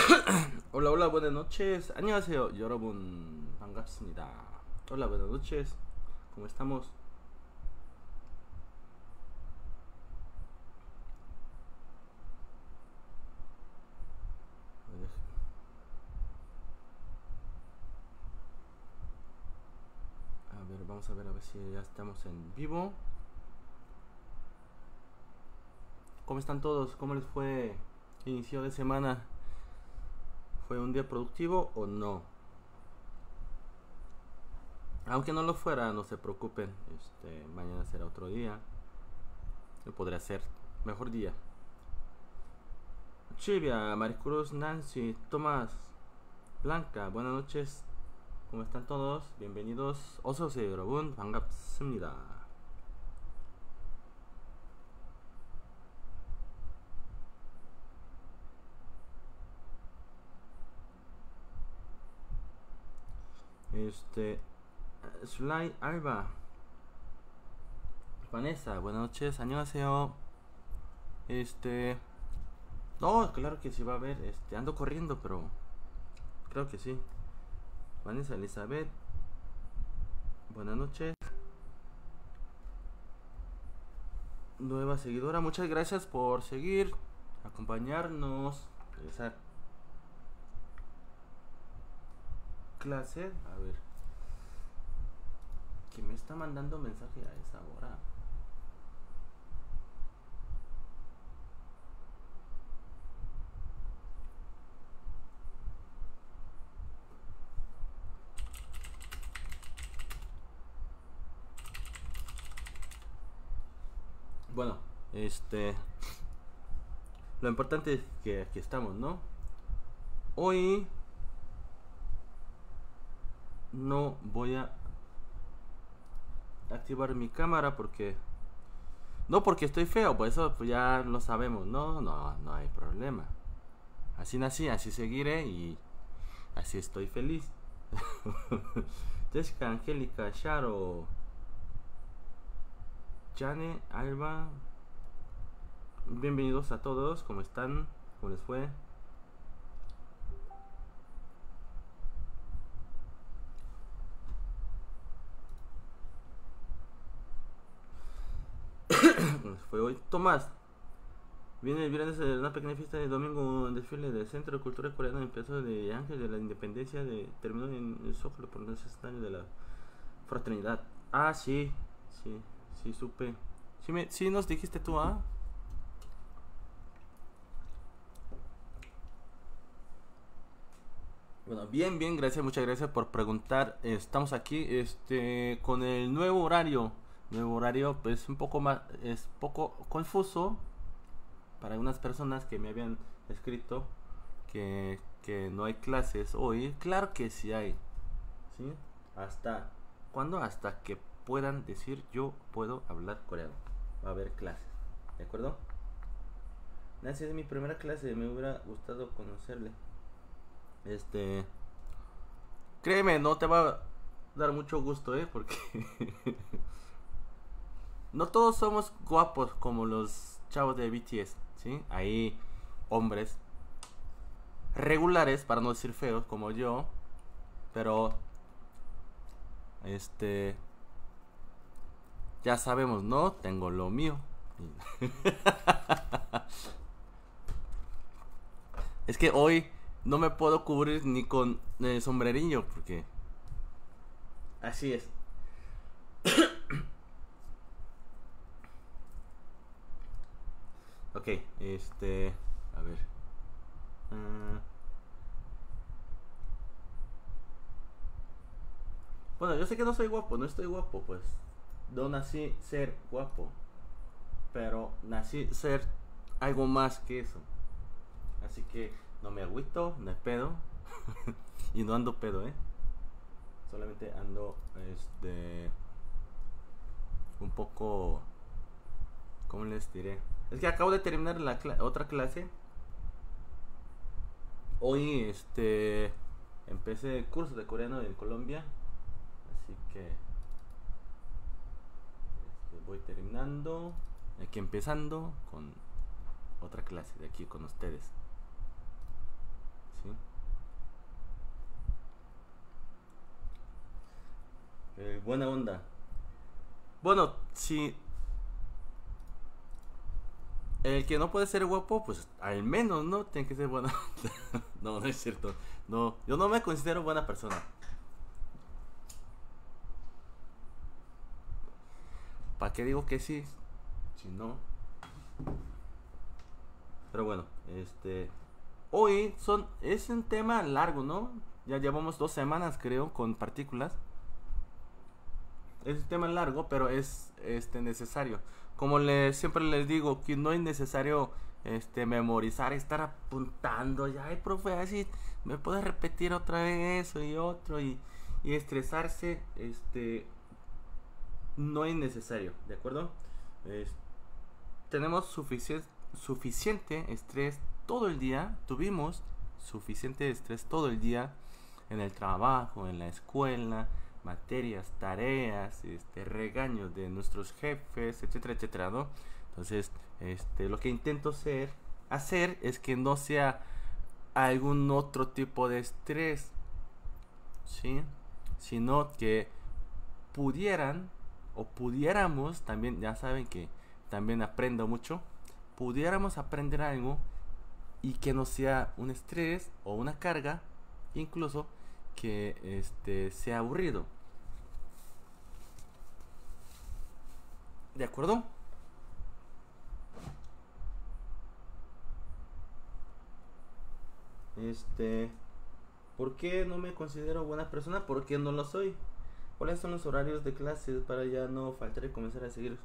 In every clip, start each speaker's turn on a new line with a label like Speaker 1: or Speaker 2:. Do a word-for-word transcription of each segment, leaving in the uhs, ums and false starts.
Speaker 1: Hola, hola, buenas noches. 안녕하세요, 여러분. 반갑습니다. Hola, buenas noches. ¿Cómo estamos? A ver, vamos a ver a ver si ya estamos en vivo. ¿Cómo están todos? ¿Cómo les fue inicio de semana? ¿Fue un día productivo o no? Aunque no lo fuera, no se preocupen. Este, mañana será otro día. Podría ser mejor día. Silvia, Maricruz, Nancy, Tomás, Blanca, buenas noches. ¿Cómo están todos? bienvenidos. 어서오세요 여러분. 반갑습니다. Este, Sly Alba, Vanessa, buenas noches, 안녕하세요. Este, no, claro que sí va a haber. Este, ando corriendo, pero creo que sí. Vanessa Elizabeth, buenas noches. Nueva seguidora, muchas gracias por seguir, acompañarnos, esa clase. A ver, ¿quién me está mandando mensaje a esa hora? Bueno, este, lo importante es que aquí estamos, ¿no? Hoy no voy a activar mi cámara porque no porque estoy feo, pues eso pues ya lo sabemos. No, no, no hay problema. Así nací, así seguiré y así estoy feliz. Jessica, Angélica, Sharo, Jane, Alba, bienvenidos a todos. ¿Cómo están? ¿Cómo les fue? ¿Cómo les fue hoy? Tomás, viene el viernes de una pequeña fiesta de domingo, un desfile del Centro de Cultura Coreana en Plaza de Ángel de la Independencia, de, terminó en el Zócalo por el escenario de la fraternidad. Ah, sí, sí, sí, supe. Sí, me, sí nos dijiste tú, ¿ah? Bueno, bien, bien, gracias, muchas gracias por preguntar. Estamos aquí, este, con el nuevo horario. Nuevo horario, pues un poco más, es poco confuso para algunas personas que me habían escrito que, que no hay clases hoy. Claro que sí hay, ¿sí? Hasta, ¿cuándo? Hasta que puedan decir yo puedo hablar coreano. Va a haber clases, ¿de acuerdo? Nancy es mi primera clase, me hubiera gustado conocerle. Este, créeme, no te va a dar mucho gusto, ¿eh? Porque no todos somos guapos como los chavos de B T S, ¿sí? Hay hombres regulares, para no decir feos, como yo, pero este, ya sabemos, ¿no? Tengo lo mío. Es que hoy no me puedo cubrir ni con eh, sombrerillo, porque así es. Ok, este, a ver. Uh, bueno, yo sé que no soy guapo, no estoy guapo, pues. No nací ser guapo, pero nací ser algo más que eso. Así que no me agüito, no es pedo. Y no ando pedo, ¿eh? Solamente ando, este, un poco, ¿cómo les diré? Es que acabo de terminar la cla otra clase. Hoy, este, empecé el curso de coreano en Colombia. Así que este, voy terminando. Aquí empezando con otra clase de aquí con ustedes. ¿sí? Eh, buena onda. Bueno, si el que no puede ser guapo, pues al menos, ¿no? Tiene que ser buena onda. No, no es cierto. No, yo no me considero buena persona. ¿Para qué digo que sí? Si no. Pero bueno, este. Hoy son. Es un tema largo, ¿no? Ya llevamos dos semanas, creo, con partículas. Es un tema largo, pero es este necesario. Como le, siempre les digo, que no es necesario este memorizar, estar apuntando. Ya, ay, profe, así me puede repetir otra vez eso y otro y, y estresarse. Este no es necesario, ¿de acuerdo? Es- tenemos suficiente suficiente estrés todo el día. Tuvimos suficiente estrés todo el día en el trabajo, en la escuela, materias, tareas, este, regaños de nuestros jefes, etcétera, etcétera, ¿no? Entonces, este, lo que intento ser, hacer es que no sea algún otro tipo de estrés, ¿sí? Sino que pudieran o pudiéramos, también ya saben que también aprendo mucho, pudiéramos aprender algo y que no sea un estrés o una carga, incluso que este sea aburrido. ¿De acuerdo? Este, ¿por qué no me considero buena persona? Porque no lo soy. ¿Cuáles son los horarios de clases para ya no faltar y comenzar a seguir?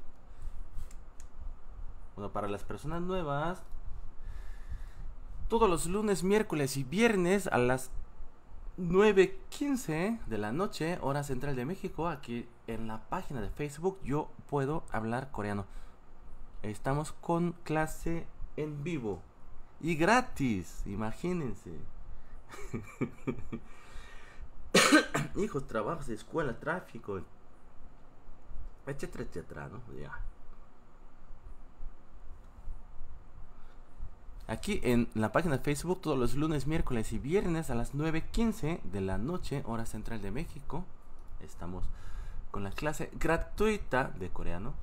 Speaker 1: Bueno, para las personas nuevas, todos los lunes, miércoles y viernes a las nueve quince de la noche, hora central de México, aquí en la página de Facebook Yo Puedo Hablar Coreano. Estamos con clase en vivo y gratis, imagínense. Hijos, trabajos, escuela, tráfico, etcétera, etcétera, ¿no? Ya. Aquí en la página de Facebook todos los lunes, miércoles y viernes a las nueve quince de la noche, hora central de México. Estamos con la clase gratuita de coreano.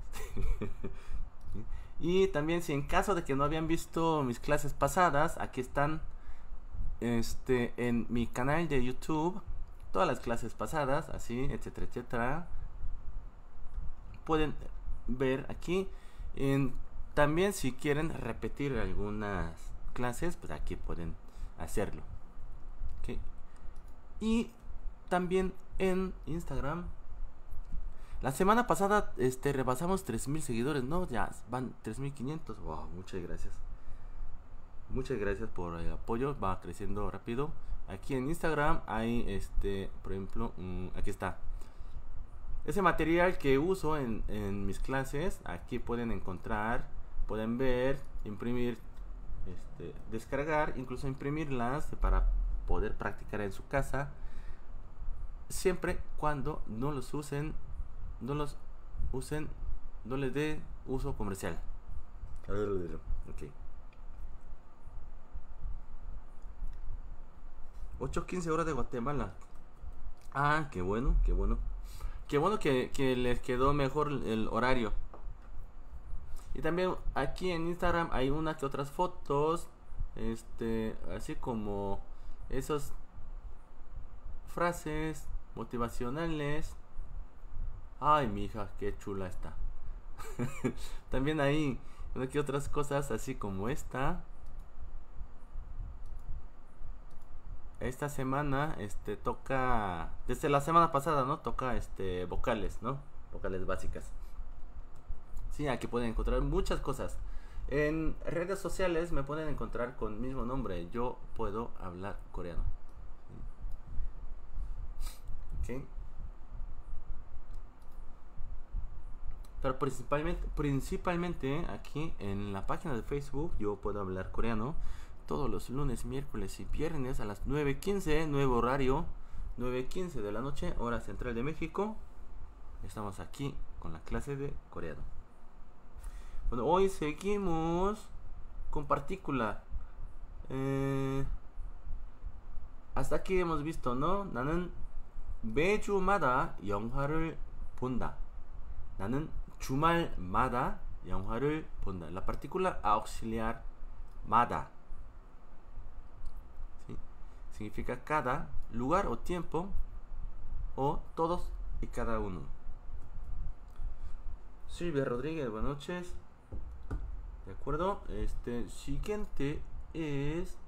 Speaker 1: Y también si en caso de que no habían visto mis clases pasadas, aquí están este en mi canal de YouTube todas las clases pasadas, así, etcétera, etcétera. Pueden ver aquí. En, también si quieren repetir algunas clases, pues aquí pueden hacerlo. ¿Okay? Y también en Instagram. La semana pasada este, rebasamos tres mil seguidores, ¿no? Ya van tres mil quinientos. Wow, muchas gracias. Muchas gracias por el apoyo. Va creciendo rápido. Aquí en Instagram hay, este, por ejemplo, mmm, aquí está. Ese material que uso en, en mis clases, aquí pueden encontrar, pueden ver, imprimir, este, descargar, incluso imprimirlas para poder practicar en su casa. Siempre cuando no los usen, no los usen, no les dé uso comercial. Ok. ocho quince horas de Guatemala. Ah, qué bueno, qué bueno. Qué bueno que, que les quedó mejor el horario. Y también aquí en Instagram hay unas que otras fotos. Este, así como esas frases motivacionales. Ay, mi hija, qué chula está. También hay una que otras cosas así como esta. Esta semana este toca desde la semana pasada, ¿no? Toca este vocales, ¿no? Vocales básicas. Sí, aquí pueden encontrar muchas cosas. En redes sociales me pueden encontrar con el mismo nombre. Yo puedo hablar coreano. ¿Ok? Pero principalmente, principalmente aquí en la página de Facebook Yo Puedo Hablar Coreano. Todos los lunes, miércoles y viernes a las nueve quince, nuevo horario, nueve quince de la noche, hora central de México. Estamos aquí con la clase de coreano. Bueno, hoy seguimos con partícula. Eh, hasta aquí hemos visto, ¿no? 나는 매주마다 영화를 본다. 나는 주말마다 영화를 본다. La partícula auxiliar mada, ¿sí? Significa cada, lugar o tiempo, o todos y cada uno. Silvia Rodríguez, buenas noches. De acuerdo. Este siguiente es.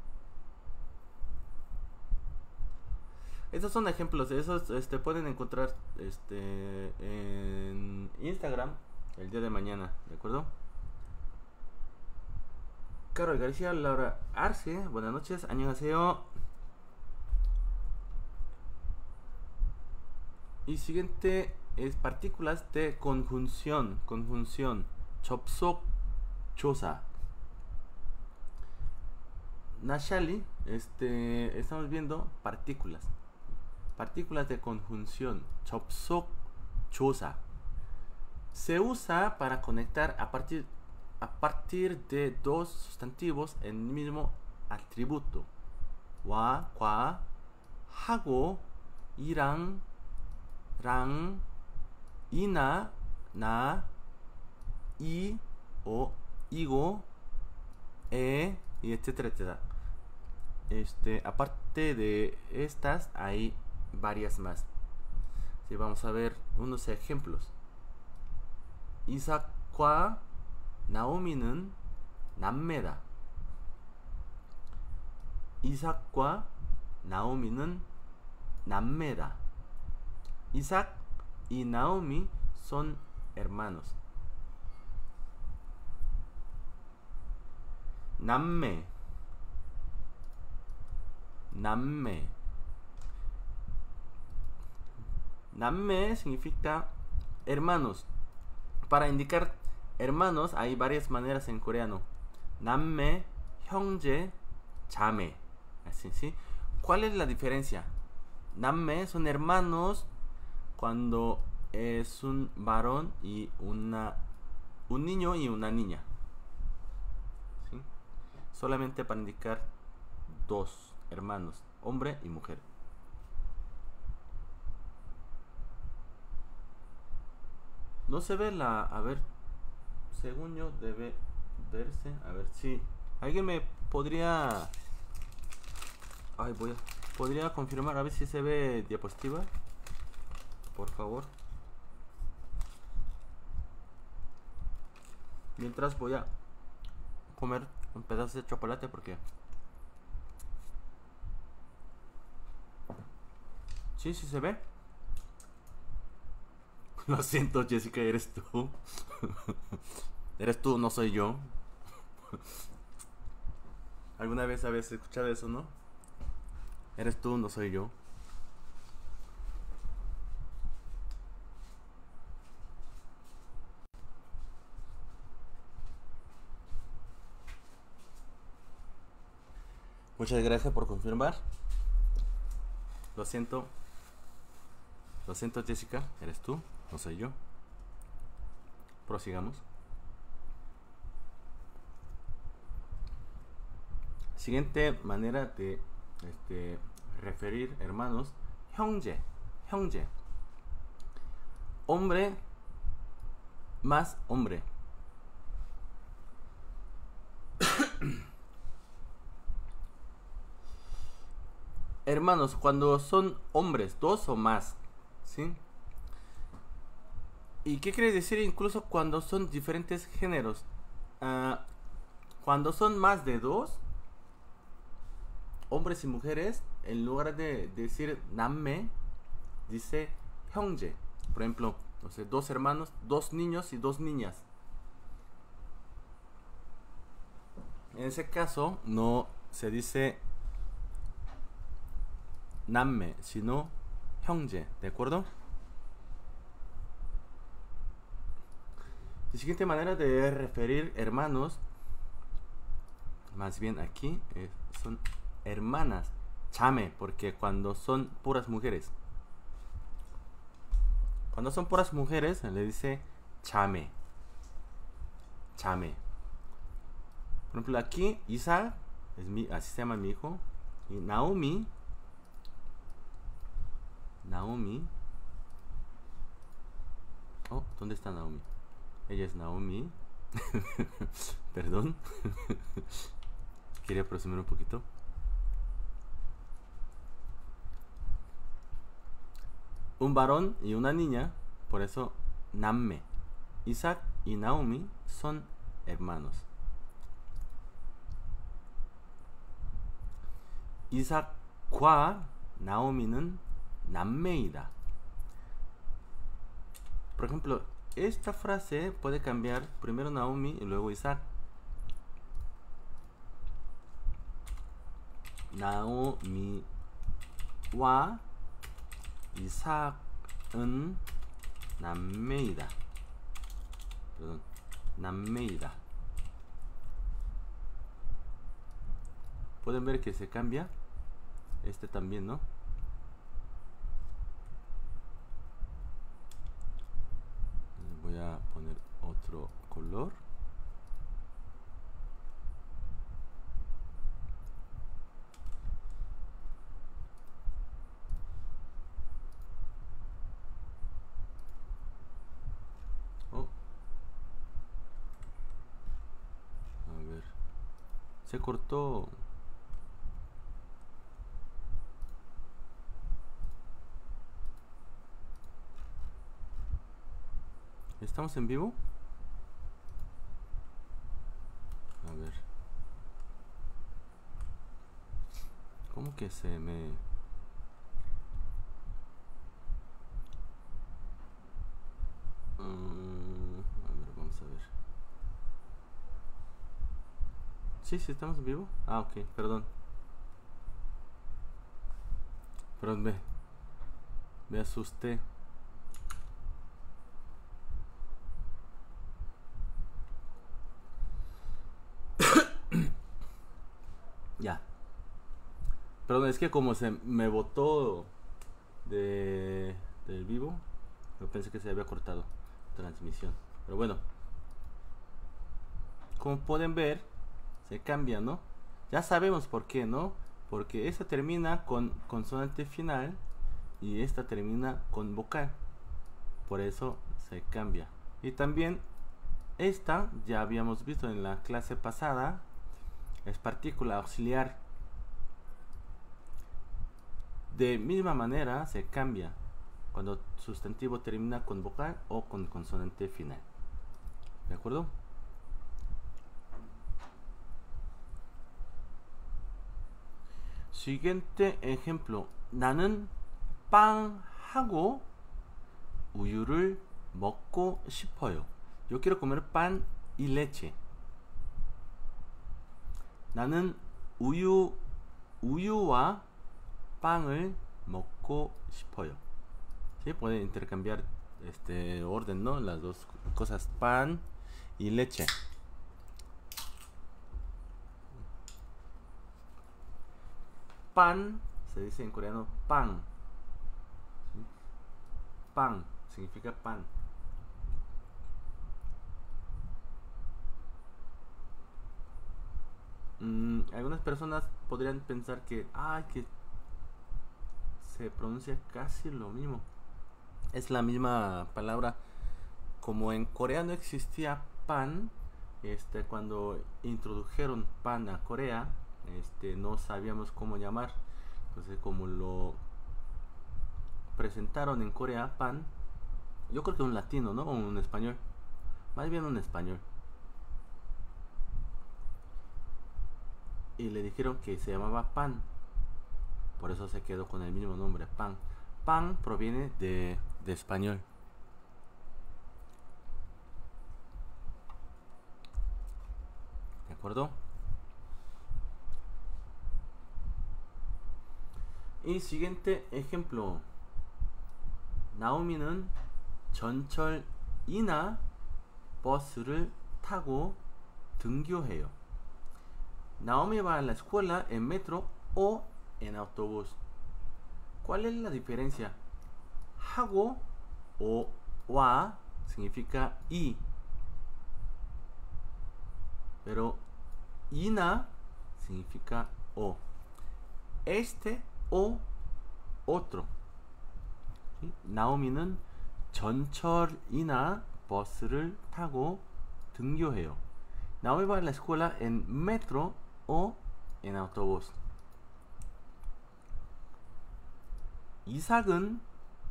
Speaker 1: Estos son ejemplos de esos. Este pueden encontrar este en Instagram el día de mañana. De acuerdo. Carol García, Laura Arce, buenas noches. 안녕하세요. Y siguiente es partículas de conjunción. Conjunción. 접속 조사. Nashali, este, estamos viendo partículas. Partículas de conjunción. 접속 조사. Se usa para conectar a partir, a partir de dos sustantivos en el mismo atributo. 와, 과, 하고, 이랑, 랑, 이나, 나, 이, o, igo, e, y etcétera, etcétera. Este, aparte de estas, hay varias más. Sí, vamos a ver unos ejemplos. 이삭과 나오미는 남매다. 이삭과 나오미는 남매다. Isaac y Naomi son hermanos. 남매, 남매. 남매 significa hermanos. Para indicar hermanos hay varias maneras en coreano. 남매, 형제, 자매. Así, ¿sí? ¿Cuál es la diferencia? 남매 son hermanos cuando es un varón y una un niño y una niña. ¿Sí? Solamente para indicar dos hermanos, hombre y mujer. No se ve la... A ver, según yo debe verse. A ver si alguien me podría... Ay, voy a... ¿Podría confirmar a ver si se ve diapositiva? Por favor. Mientras voy a comer un pedazo de chocolate porque... ¿Sí? ¿Sí se ve? Lo siento, Jessica, eres tú. Eres tú, no soy yo. ¿Alguna vez habías escuchado eso, no? Eres tú, no soy yo. Muchas gracias por confirmar. Lo siento. Lo siento, Jessica, eres tú, no soy yo. Prosigamos. Siguiente manera de este, referir hermanos. 형제, 형제. Hombre más hombre. Hermanos, cuando son hombres, dos o más, ¿sí? ¿Y qué quiere decir incluso cuando son diferentes géneros? Uh, cuando son más de dos, hombres y mujeres, en lugar de decir 남매, dice 형제. Por ejemplo, no sé, dos hermanos, dos niños y dos niñas. En ese caso, no se dice 남매, sino 형제, ¿de acuerdo? La siguiente manera de referir hermanos, más bien aquí, eh, son hermanas, 자매, porque cuando son puras mujeres, cuando son puras mujeres, le dice 자매, 자매. Por ejemplo, aquí Isaac, es mi, así se llama mi hijo, y Naomi Naomi. Oh, ¿dónde está Naomi? Ella es Naomi. Perdón. Quería presumir un poquito. Un varón y una niña, por eso Namme. Isaac y Naomi son hermanos. 이삭과 나오미는 남매이다. Por ejemplo, esta frase puede cambiar primero Naomi y luego Isaac. 나오미와 이삭은 남매이다. Perdón, 남매이다. Pueden ver que se cambia. Este también, ¿no? Voy a poner otro color. Oh. A ver. Se cortó. ¿Estamos en vivo? A ver. ¿Cómo que se me... Uh, a ver, vamos a ver. Sí, sí, estamos en vivo. Ah, ok, perdón. Perdón, me, me asusté. Ya. Perdón, es que como se me botó de, del vivo, yo pensé que se había cortado transmisión. Pero bueno, como pueden ver, se cambia, ¿no? Ya sabemos por qué, ¿no? Porque esta termina con consonante final y esta termina con vocal. Por eso se cambia. Y también esta, ya habíamos visto en la clase pasada, es partícula auxiliar. De misma manera se cambia cuando sustantivo termina con vocal o con consonante final. ¿De acuerdo? Siguiente ejemplo. 나는 빵하고 우유를 먹고 싶어요. Yo quiero comer pan y leche. 나는 우유, 우유와 빵을 먹고 싶어요. ¿Sí? Pueden intercambiar este orden, ¿no? Las dos cosas, pan y leche. Pan se dice en coreano pan. ¿Sí? Pan significa pan. Mm, algunas personas podrían pensar que, ah, que se pronuncia casi lo mismo. Es la misma palabra. Como en coreano existía pan, este, cuando introdujeron pan a Corea, este, no sabíamos cómo llamar. Entonces, como lo presentaron en Corea, pan, yo creo que un latino, ¿no? O un español. Más bien un español. Y le dijeron que se llamaba pan. Por eso se quedó con el mismo nombre, pan. Pan proviene de, de español. ¿De acuerdo? 이 siguiente ejemplo. 나오미는 전철이나 버스를 타고 등교해요. Naomi va a la escuela en metro o en autobús. ¿Cuál es la diferencia? 하고 o wa significa y, pero ina significa o. Este o otro. 나오미는 전철이나 버스를 타고 등교해요. 나오미 va a la escuela en metro o en autobús. 이삭은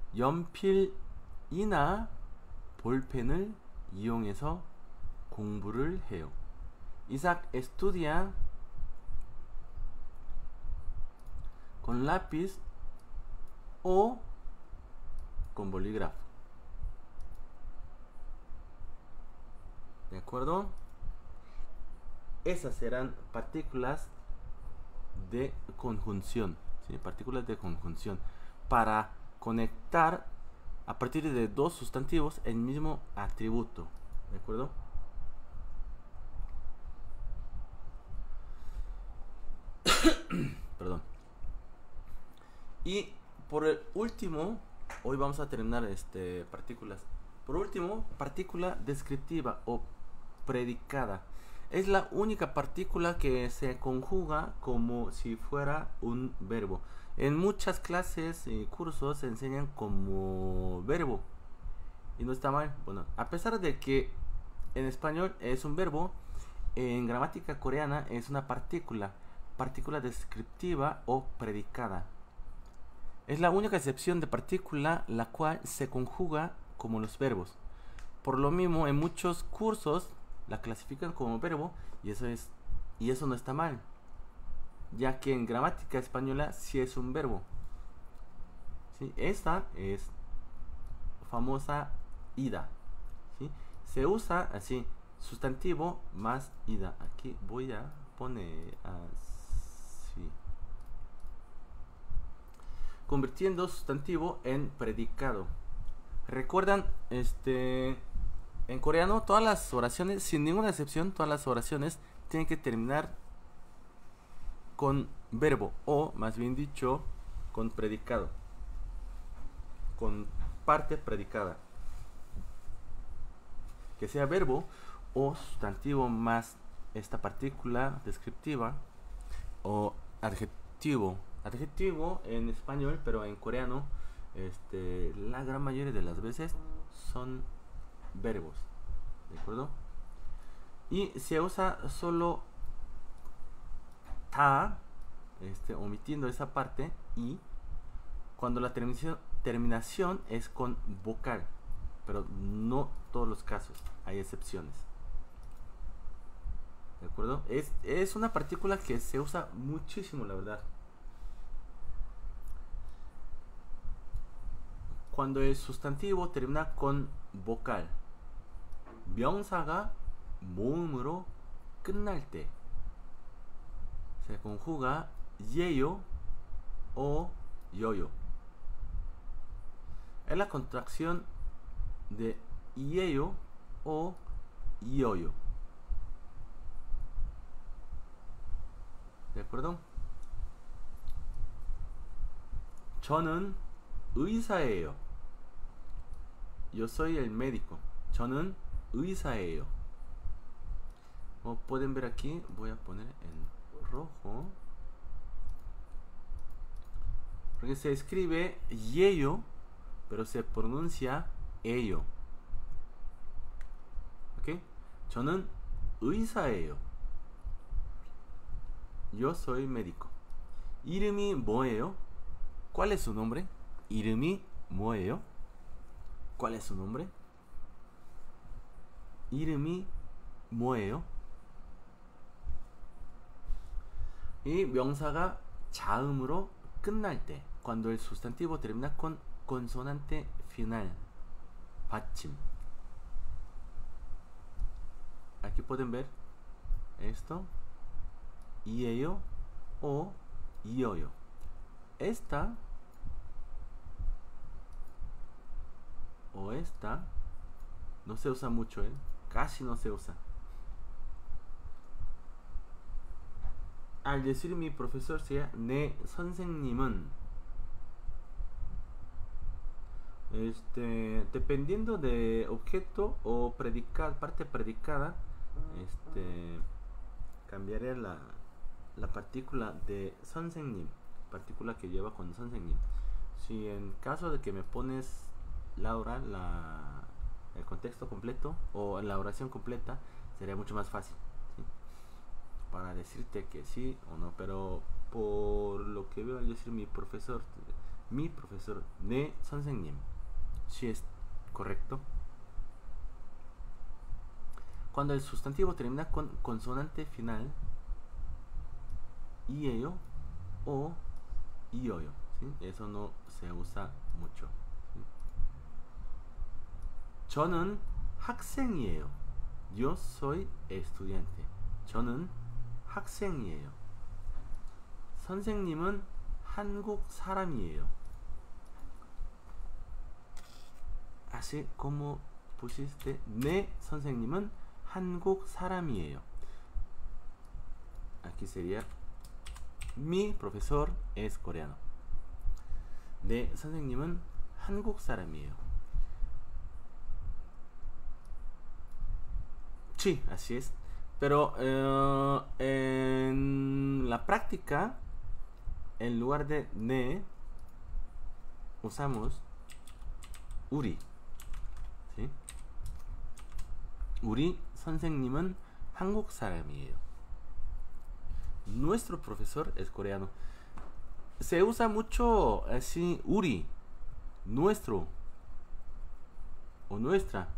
Speaker 1: 연필이나 볼펜을 이용해서 공부를 해요. Isaac estudia con lápiz o con bolígrafo. ¿De acuerdo? Esas serán partículas de conjunción, ¿sí? Partículas de conjunción para conectar a partir de dos sustantivos el mismo atributo. ¿De acuerdo? Perdón. Y por el último, hoy vamos a terminar este partículas. Por último, partícula descriptiva o predicada. Es la única partícula que se conjuga como si fuera un verbo. En muchas clases y cursos se enseñan como verbo. Y no está mal. Bueno, a pesar de que en español es un verbo, en gramática coreana es una partícula. Partícula descriptiva o predicada. Es la única excepción de partícula la cual se conjuga como los verbos. Por lo mismo, en muchos cursos la clasifican como verbo y eso es y eso no está mal, ya que en gramática española sí es un verbo. ¿Sí? Esta es famosa ida. ¿Sí? Se usa así, sustantivo más ida. Aquí voy a poner así, convirtiendo sustantivo en predicado. ¿Recuerdan? Este, en coreano todas las oraciones, sin ninguna excepción, todas las oraciones tienen que terminar con verbo, o más bien dicho, con predicado, con parte predicada, que sea verbo o sustantivo más esta partícula descriptiva, o adjetivo. Adjetivo en español, pero en coreano este, la gran mayoría de las veces son verbos. ¿De acuerdo? Y se usa solo ta, este, omitiendo esa parte, y cuando la terminación, terminación es con vocal, pero no todos los casos, hay excepciones. ¿De acuerdo? Es, es una partícula que se usa muchísimo, la verdad. Cuando el sustantivo termina con vocal, 명사가 모음으로 끝날 때 se conjuga 예요 o yoyo. Es la contracción de 예요 o yoyo. ¿De acuerdo? 저는 의사예요. Yo soy el médico. 저는 의사예요. Como pueden ver aquí, voy a poner en rojo, porque se escribe 예요, pero se pronuncia ello. ¿Ok? 저는 의사예요. Yo soy médico. 이름이 뭐예요? ¿Cuál es su nombre? 이름이 뭐예요? ¿Cuál es su nombre? 이름이 뭐예요? Y 명사가 자음으로 끝날 때, cuando el sustantivo termina con consonante final, 받침. Aquí pueden ver esto, 이에요 o 이어요. Esta o esta no se usa mucho, ¿eh? Casi no se usa. Al decir mi profesor sea 내 선생님은, este, dependiendo de objeto o predicar, parte predicada, este, cambiaré la, la partícula de 선생님, partícula que lleva con 선생님. Si en caso de que me pones la oral, la, el contexto completo o la oración completa, sería mucho más fácil, ¿sí? Para decirte que sí o no. Pero por lo que veo, al decir mi profesor, mi profesor, ne 선생님, si es correcto. Cuando el sustantivo termina con consonante final, 이에요 o 이어요, ¿sí? Eso no se usa mucho, ¿sí? 저는 학생이에요. Yo soy estudiante. 저는 학생이에요. 선생님은 한국 사람이에요. Así como pusiste, 네 선생님은 한국 사람이에요. Aquí sería, mi profesor es coreano. 네 선생님은 한국 사람이에요. Sí, así es. Pero eh, en la práctica, en lugar de 네, usamos 우리. ¿Sí? 우리 선생님은 한국 사람이에요. Nuestro profesor es coreano. Se usa mucho así, 우리, nuestro o nuestra.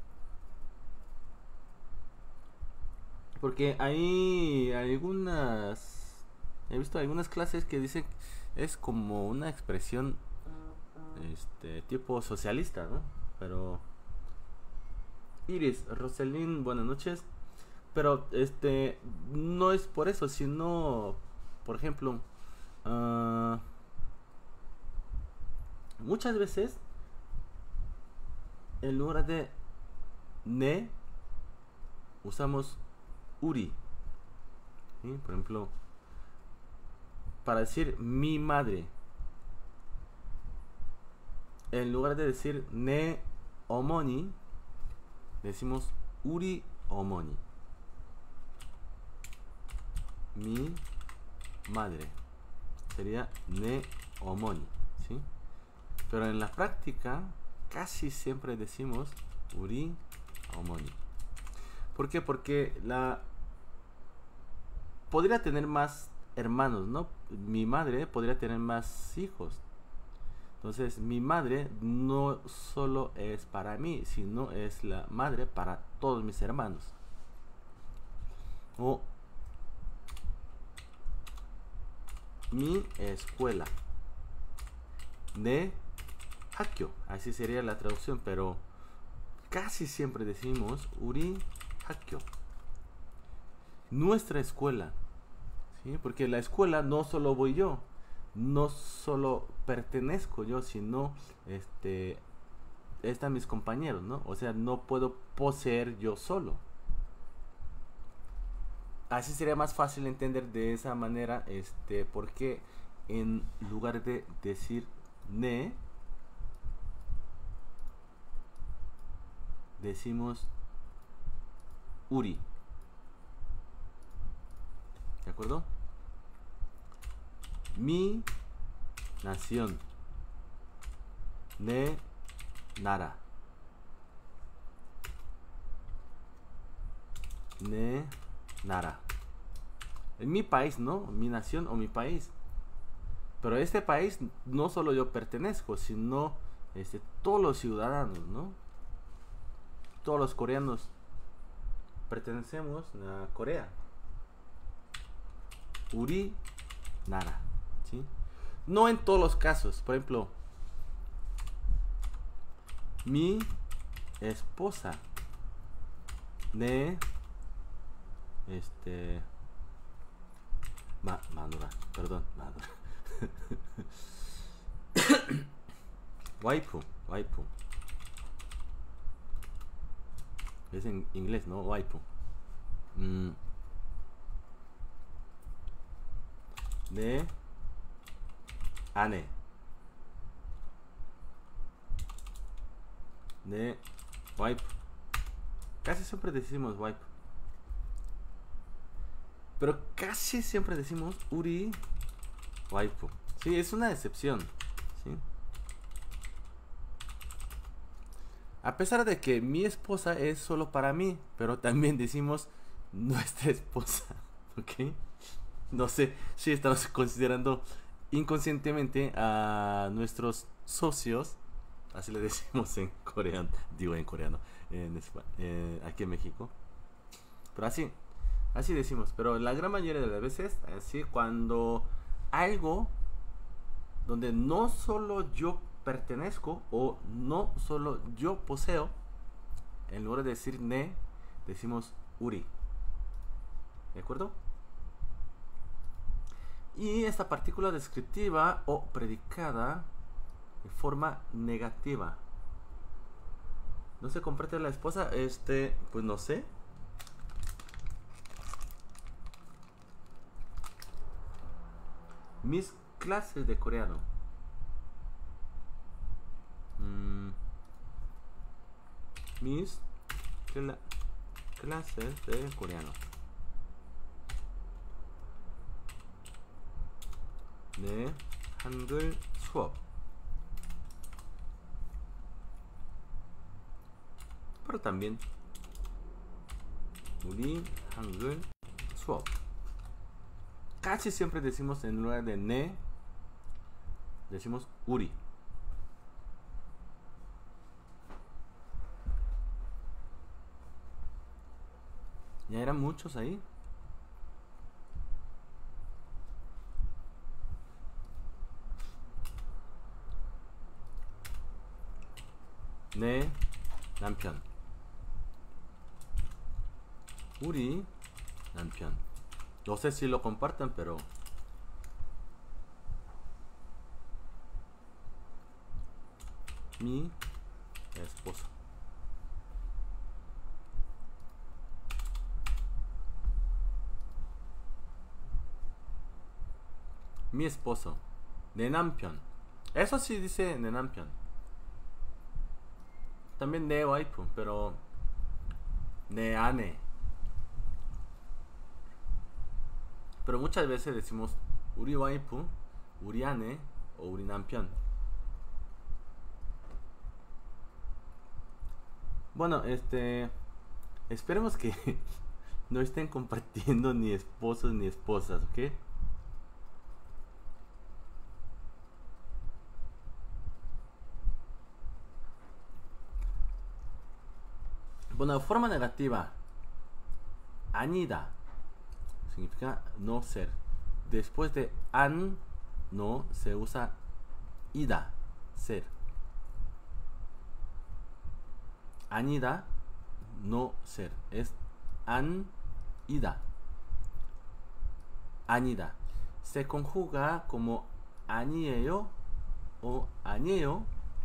Speaker 1: Porque hay algunas, he visto algunas clases que dicen es como una expresión este tipo socialista, ¿no? Pero Iris, Roselín, buenas noches. Pero este no es por eso, sino, por ejemplo, uh, muchas veces en lugar de ne usamos 우리, ¿sí? Por ejemplo, para decir mi madre, en lugar de decir 내 어머니, decimos 우리 어머니, mi madre, sería 내 어머니, ¿sí? Pero en la práctica casi siempre decimos 우리 어머니. ¿Por qué? Porque la podría tener más hermanos, ¿no? Mi madre podría tener más hijos. Entonces, mi madre no solo es para mí, sino es la madre para todos mis hermanos. O mi escuela. 내 학교. Así sería la traducción, pero casi siempre decimos 우리 학교. Nuestra escuela, ¿sí? Porque la escuela no solo voy yo, no solo pertenezco yo, sino este están mis compañeros, ¿no? O sea, no puedo poseer yo solo. Así sería más fácil entender de esa manera, este, porque en lugar de decir ne, decimos 우리. ¿De acuerdo? Mi nación. 내 나라. 내 나라. En mi país, ¿no? Mi nación o mi país. Pero a este país no solo yo pertenezco, sino este, todos los ciudadanos, ¿no? Todos los coreanos pertenecemos a Corea. 우리 나라, ¿sí? No en todos los casos. Por ejemplo, mi esposa, 내 este 마, 마누라, perdón, 마누라. 와이프, 와이프. Es en inglés, ¿no? 와이프. Mm. 내 아내. 내 와이프. Casi siempre decimos wife. Pero casi siempre decimos 우리 와이프. Sí, es una excepción, ¿sí? A pesar de que mi esposa es solo para mí, pero también decimos nuestra esposa, ¿ok? No sé si estamos considerando inconscientemente a nuestros socios, así le decimos en coreano, digo en coreano, en espa- eh, aquí en México. Pero así, así decimos. Pero la gran mayoría de las veces, así cuando algo donde no solo yo pertenezco o no solo yo poseo, en lugar de decir ne, decimos uri. ¿De acuerdo? Y esta partícula descriptiva o predicada de forma negativa. ¿No se comparte la esposa? Este, pues no sé. Mis clases de coreano. Mm, mis cla clases de coreano. 네, 한글 수업. Pero también 우리 한글 수업. Casi siempre decimos en lugar de ne, decimos 우리. Ya eran muchos ahí. 내 남편. 우리 남편. No sé si lo compartan, pero mi esposo. Mi esposo. 내 남편. Eso sí dice 내 남편. También 내 와이프, pero 내 아내. Pero muchas veces decimos 우리 와이프, 우리 아내 o 우리 남편. Bueno, este, esperemos que no estén compartiendo ni esposos ni esposas, ¿ok? Bueno, forma negativa. 아니다. Significa no ser. Después de an, no, se usa ida, ser. 아니다, no ser. Es an, ida. 아니다. Se conjuga como 아니에요 o 아니에요,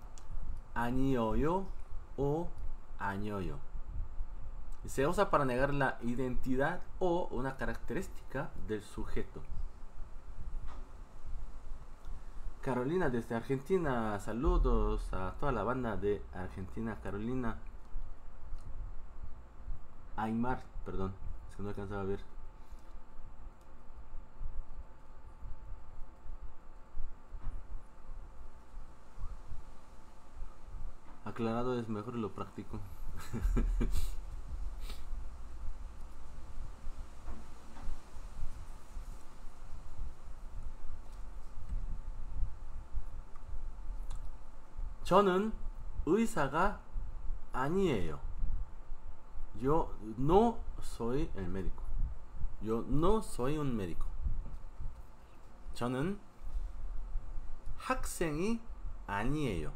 Speaker 1: 아니어요 o 아니어요. Se usa para negar la identidad o una característica del sujeto. Carolina desde Argentina, saludos a toda la banda de Argentina. Carolina. Aymar, perdón, es que no alcanzaba a ver. Aclarado es mejor lo práctico. 저는 의사가 아니에요. Yo no soy el médico. Yo no soy un médico. 저는 학생이 아니에요.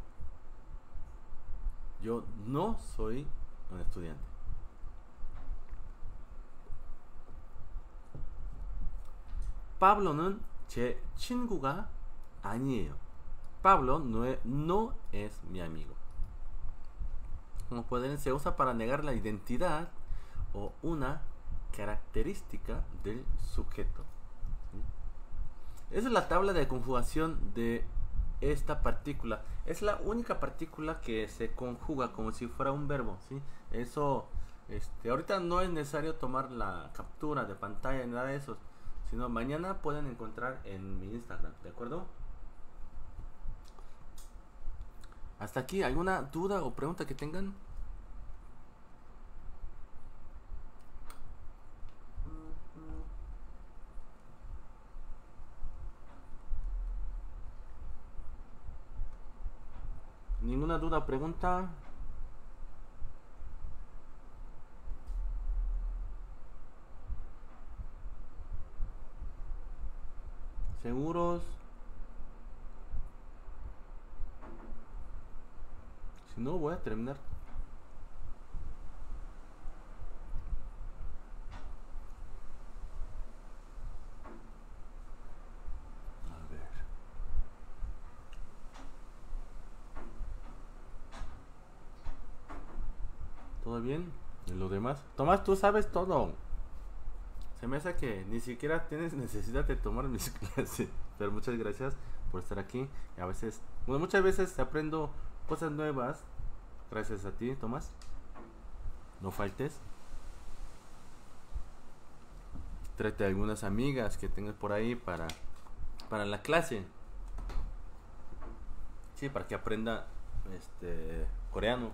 Speaker 1: Yo no soy un estudiante. Pablo는 제 친구가 아니에요. Pablo no es, no es mi amigo. Como pueden, se usa para negar la identidad o una característica del sujeto. Esa es la tabla de conjugación de esta partícula. Es la única partícula que se conjuga como si fuera un verbo, ¿sí? Eso, este, ahorita no es necesario tomar la captura de pantalla ni nada de eso, sino mañana pueden encontrar en mi Instagram, ¿de acuerdo? Hasta aquí, ¿alguna duda o pregunta que tengan? ¿Ninguna duda o pregunta? ¿Seguros? Si no, voy a terminar. A ver. ¿Todo bien? ¿Y lo demás? Tomás, tú sabes todo. Se me hace que ni siquiera tienes necesidad de tomar mis clases. Pero muchas gracias por estar aquí. Y a veces, bueno, muchas veces aprendo cosas nuevas gracias a ti, Tomás. No faltes. Trate a algunas amigas que tengas por ahí para, para la clase. Sí, para que aprenda este coreano.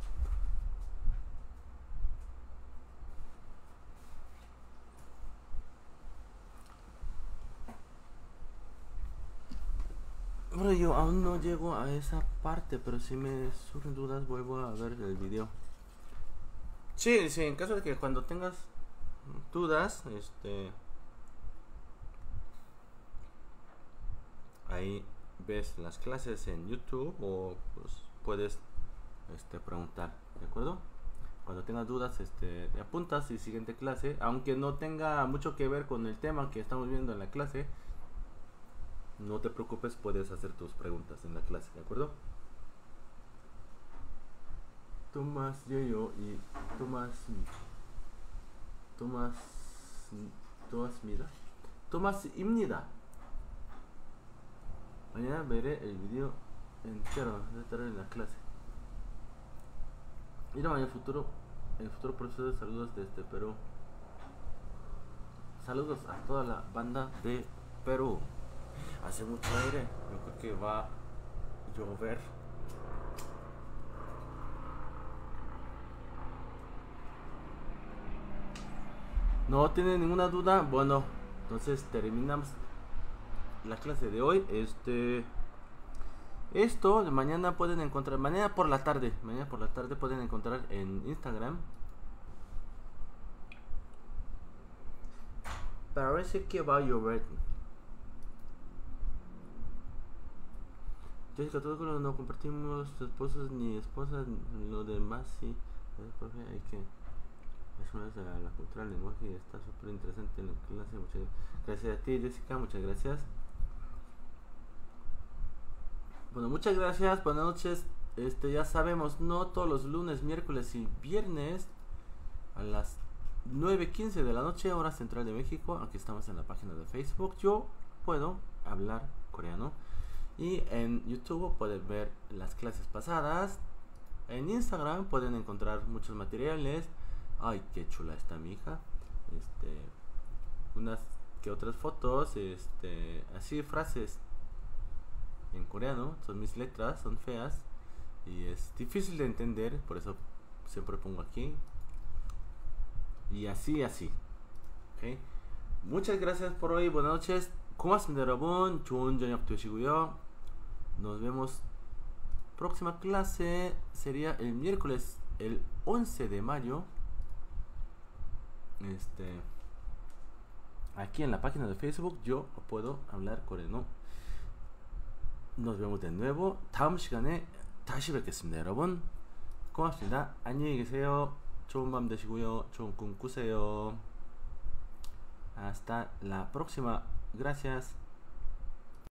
Speaker 1: Bueno, yo aún no llego a esa parte, pero si me surgen dudas vuelvo a ver el video. Sí, sí, en caso de que cuando tengas dudas, este, ahí ves las clases en YouTube o pues puedes este preguntar, ¿de acuerdo? Cuando tengas dudas, este, te apuntas y siguiente clase, aunque no tenga mucho que ver con el tema que estamos viendo en la clase, no te preocupes, puedes hacer tus preguntas en la clase, ¿de acuerdo? Tomás Yoyo y Tomás Tomás Tomás입니다. Tomás입니다. Mañana veré el video entero de estar en la clase. Mira, mañana futuro, el futuro profesor, saludos desde Perú. Saludos a toda la banda de Perú. Hace mucho aire, yo creo que va a llover. No tiene ninguna duda. Bueno, entonces terminamos la clase de hoy. Este, esto de mañana pueden encontrar, mañana por la tarde, mañana por la tarde pueden encontrar en Instagram. Parece que va a llover. Jessica, todo con no compartimos esposos ni esposas, lo demás sí. Profe, hay que es una de la, la cultura del lenguaje y está súper interesante en la clase. Muchas gracias a ti, Jessica, muchas gracias. Bueno, muchas gracias, buenas noches. Este, ya sabemos, no todos los lunes, miércoles y viernes a las nueve quince de la noche, hora central de México. Aquí estamos en la página de Facebook. Yo puedo hablar coreano. Y en YouTube pueden ver las clases pasadas. En Instagram pueden encontrar muchos materiales. Ay, qué chula está mi hija. Este, unas que otras fotos, este, así frases en coreano. Son mis letras, son feas y es difícil de entender, por eso siempre pongo aquí. Y así, así. ¿Okay? Muchas gracias por hoy. Buenas noches. 고맙습니다, 여러분. 좋은 저녁 되시고요. Nos vemos. Próxima clase sería el miércoles, el once de mayo. Este, aquí en la página de Facebook yo puedo hablar coreano. Nos vemos de nuevo. 다음 시간에 다시 뵙겠습니다, 여러분. 고맙습니다. 안녕히 계세요. 좋은 밤 되시고요. 좋은 꿈 꾸세요. Hasta la próxima. Gracias.